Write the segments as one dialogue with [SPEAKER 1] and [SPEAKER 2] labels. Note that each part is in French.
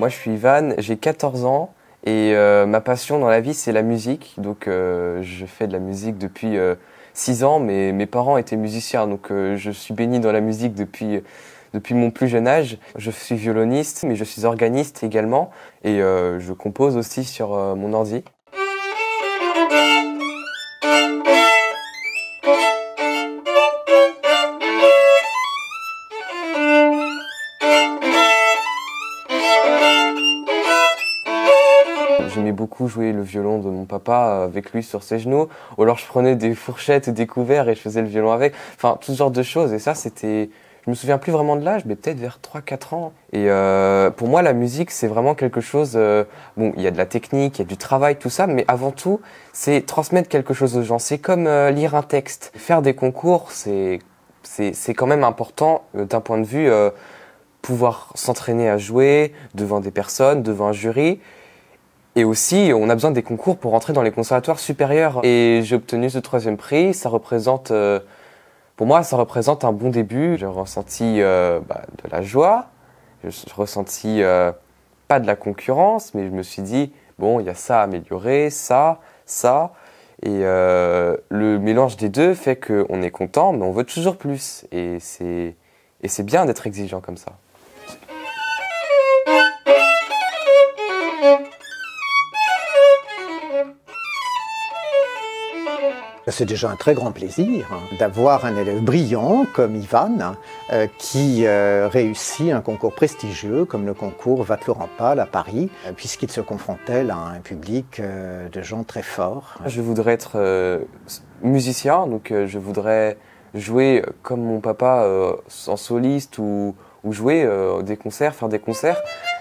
[SPEAKER 1] Moi, je suis Ivan, j'ai 14 ans et ma passion dans la vie, c'est la musique. Donc, je fais de la musique depuis 6 ans, mais mes parents étaient musiciens. Donc, je suis baigné dans la musique depuis mon plus jeune âge. Je suis violoniste, mais je suis organiste également et je compose aussi sur mon ordi. J'aimais beaucoup jouer le violon de mon papa avec lui sur ses genoux, ou alors je prenais des fourchettes et des couverts et je faisais le violon avec, enfin tout ce genre de choses. Et ça c'était, je me souviens plus vraiment de l'âge, mais peut-être vers 3-4 ans. Et pour moi la musique c'est vraiment quelque chose, bon il y a de la technique, il y a du travail, tout ça, mais avant tout c'est transmettre quelque chose aux gens. C'est comme lire un texte. Faire des concours c'est quand même important d'un point de vue pouvoir s'entraîner à jouer devant des personnes, devant un jury. Et aussi, on a besoin des concours pour entrer dans les conservatoires supérieurs. Et j'ai obtenu ce 3e prix. Ça représente, pour moi, ça représente un bon début. J'ai ressenti de la joie. J'ai ressenti pas de la concurrence, mais je me suis dit, bon, il y a ça à améliorer, ça. Et le mélange des deux fait qu'on est content, mais on veut toujours plus. Et c'est bien d'être exigeant comme ça.
[SPEAKER 2] C'est déjà un très grand plaisir d'avoir un élève brillant comme Ivan qui réussit un concours prestigieux comme le concours Vatelorampal à Paris, puisqu'il se confrontait à un public de gens très forts.
[SPEAKER 1] Je voudrais être musicien, donc je voudrais jouer comme mon papa en soliste ou jouer des concerts, faire des concerts.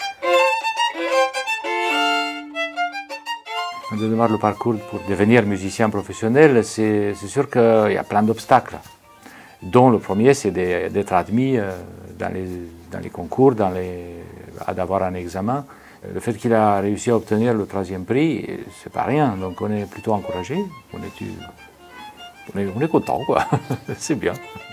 [SPEAKER 3] Quand on démarre le parcours pour devenir musicien professionnel, c'est sûr qu'il y a plein d'obstacles, dont le premier c'est d'être admis dans les concours, d'avoir un examen. Le fait qu'il a réussi à obtenir le 3e prix, c'est pas rien, donc on est plutôt encouragé, on est content quoi, c'est bien.